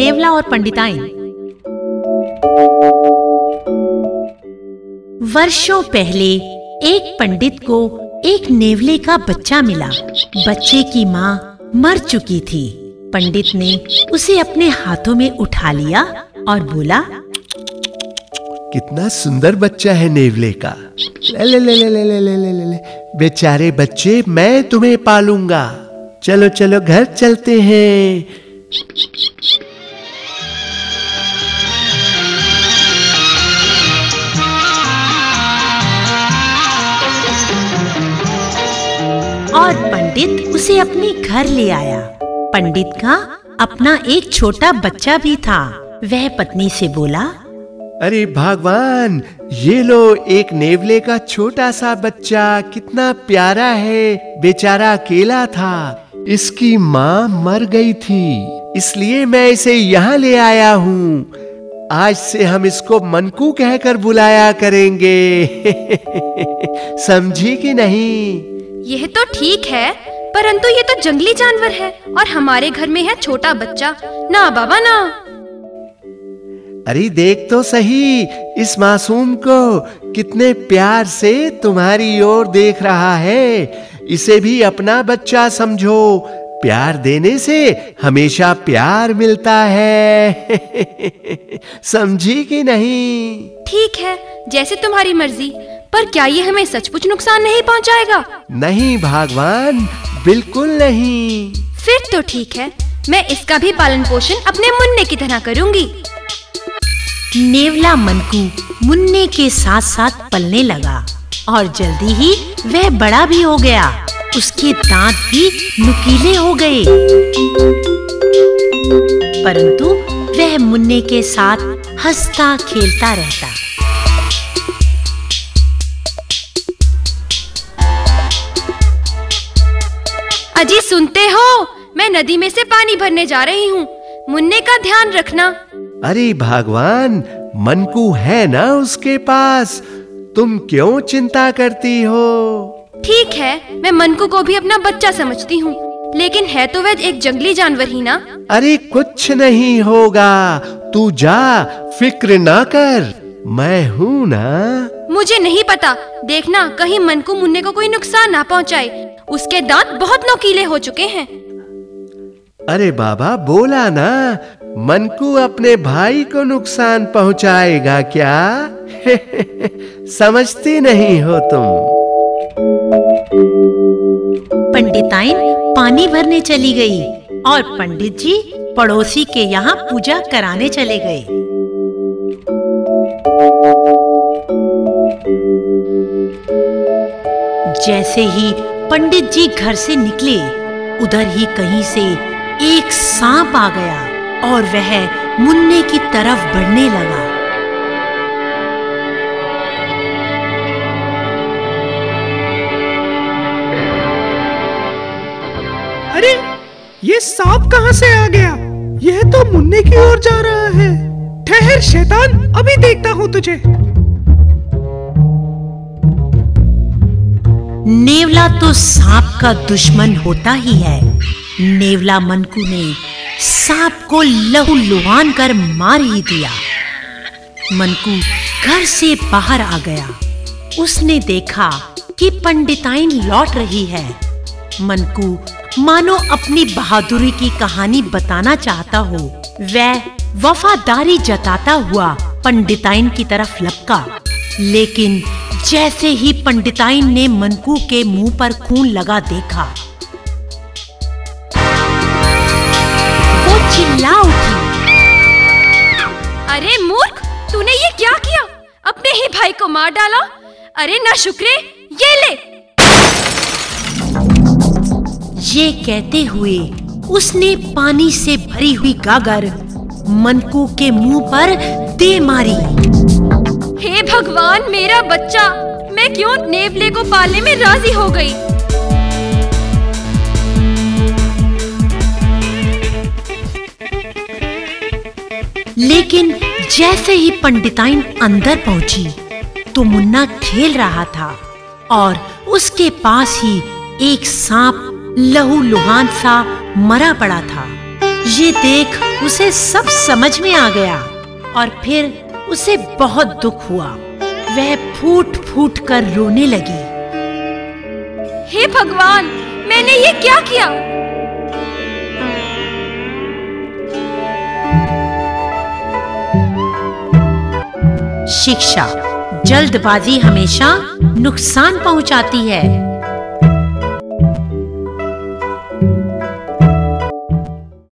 नेवला और पंडिताइन। वर्षों पहले एक पंडित को एक नेवले का बच्चा मिला। बच्चे की माँ मर चुकी थी। पंडित ने उसे अपने हाथों में उठा लिया और बोला, कितना सुंदर बच्चा है नेवले का। ले ले ले ले ले ले ले ले ले। बेचारे बच्चे, मैं तुम्हें पालूंगा। चलो चलो घर चलते हैं। और पंडित उसे अपने घर ले आया। पंडित का अपना एक छोटा बच्चा भी था। वह पत्नी से बोला, अरे भगवान, ये लो एक नेवले का छोटा सा बच्चा, कितना प्यारा है। बेचारा अकेला था, इसकी माँ मर गई थी, इसलिए मैं इसे यहाँ ले आया हूँ। आज से हम इसको मनकू कहकर बुलाया करेंगे। समझी कि नहीं? यह तो ठीक है, परंतु ये तो जंगली जानवर है और हमारे घर में है छोटा बच्चा। ना बाबा ना। अरे देख तो सही, इस मासूम को कितने प्यार से तुम्हारी ओर देख रहा है। इसे भी अपना बच्चा समझो। प्यार देने से हमेशा प्यार मिलता है। समझी कि नहीं? ठीक है, जैसे तुम्हारी मर्जी। पर क्या ये हमें सचमुच नुकसान नहीं पहुंचाएगा? नहीं भगवान, बिल्कुल नहीं। फिर तो ठीक है, मैं इसका भी पालन पोषण अपने मुन्ने की तरह करूंगी। नेवला मनकू मुन्ने के साथ साथ पलने लगा और जल्दी ही वह बड़ा भी हो गया। उसके दांत भी नुकीले हो गए। परंतु वह मुन्ने के साथ हंसता खेलता रहता। अजी सुनते हो? मैं नदी में से पानी भरने जा रही हूँ। मुन्ने का ध्यान रखना। अरे भगवान, मनकू है ना उसके पास, तुम क्यों चिंता करती हो? ठीक है, मैं मनकू को भी अपना बच्चा समझती हूँ, लेकिन है तो वह एक जंगली जानवर ही ना। अरे कुछ नहीं होगा, तू जा, फिक्र ना कर, मैं हूँ ना। मुझे नहीं पता, देखना कहीं मनकू मुन्ने को कोई नुकसान ना पहुँचाए। उसके दांत बहुत नुकीले हो चुके हैं। अरे बाबा बोला ना, मनकू अपने भाई को नुकसान पहुंचाएगा क्या? समझती नहीं हो तुम। पंडिताइन पानी भरने चली गई और पंडित जी पड़ोसी के यहाँ पूजा कराने चले गए। जैसे ही पंडित जी घर से निकले, उधर ही कहीं से एक सांप आ गया और वह मुन्ने की तरफ बढ़ने लगा। अरे ये सांप कहाँ से आ गया? यह तो मुन्ने की ओर जा रहा है। ठहर शैतान, अभी देखता हूँ तुझे। नेवला तो सांप का दुश्मन होता ही है। नेवला मनकू ने सांप को लहूलुहान कर मार ही दिया। मनकू घर से बाहर आ गया। उसने देखा कि पंडिताइन लौट रही है। मनकू मानो अपनी बहादुरी की कहानी बताना चाहता हो। वह वफादारी जताता हुआ पंडिताइन की तरफ लपका, लेकिन जैसे ही पंडिताइन ने मनकू के मुंह पर खून लगा देखा, वो चिल्ला उठी। अरे मूर्ख, तूने ये क्या किया? अपने ही भाई को मार डाला। अरे ना शुक्रे, ये ले। ये कहते हुए उसने पानी से भरी हुई गागर मनकू के मुंह पर दे मारी। हे भगवान, मेरा बच्चा! मैं क्यों नेवले को पालने में राजी हो गई? लेकिन जैसे ही पंडिताइन अंदर पहुंची तो मुन्ना खेल रहा था और उसके पास ही एक सांप लहूलुहान सा मरा पड़ा था। ये देख उसे सब समझ में आ गया और फिर उसे बहुत दुख हुआ। वह फूट फूट कर रोने लगी। हे भगवान, मैंने ये क्या किया? शिक्षा, जल्दबाजी हमेशा नुकसान पहुंचाती है।